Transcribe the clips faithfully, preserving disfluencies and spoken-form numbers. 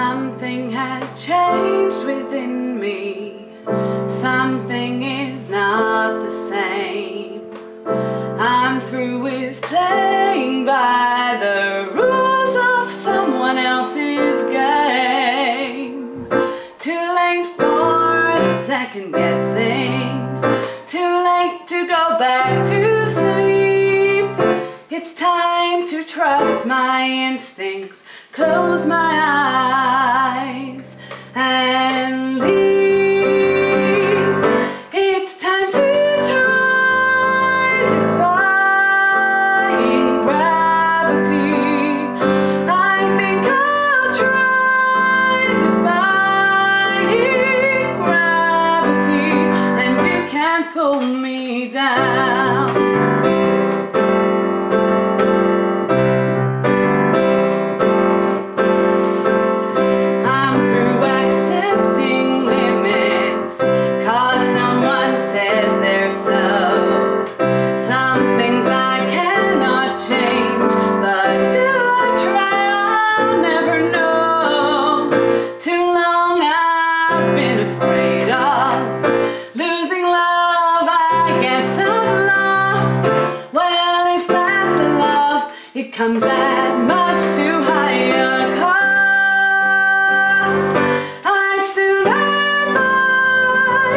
Something has changed within me. Something is not the same. I'm through with playing by the rules of someone else's game. Too late for a second guessing. Too late to go back to sleep. It's time to trust my instincts, close my eyes and leave. It's time to try defying gravity. I think I'll try defying gravity, and you can't pull me down. Afraid of losing love, I guess I've lost. Well, if that's a love, it comes at much too high a cost. I'd soon learn by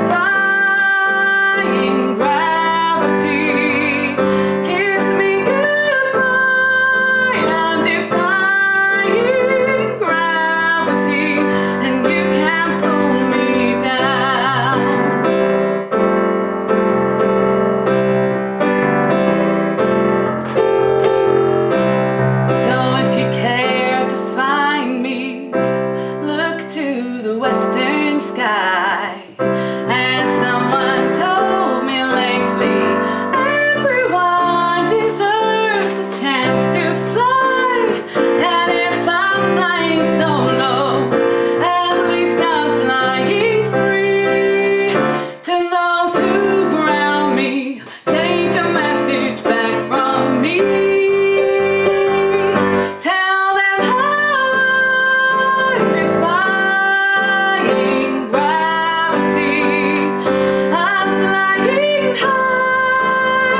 defying gravity. Kiss me goodbye, I'm defying gravity, and you can't pull me down. So if you care to find me, look to the western sky. As someone told me lately, everyone deserves the chance to fly. And if I'm flying solo, at least I'm flying free. To those who ground me, take a message back from me. Tell them I'm defying gravity. I'm flying high,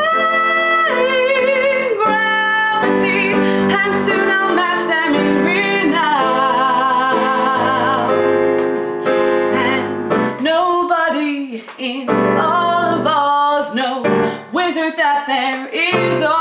defying gravity, and soon I'll match them in renown. And nobody in all of Oz knows, wizard that there is.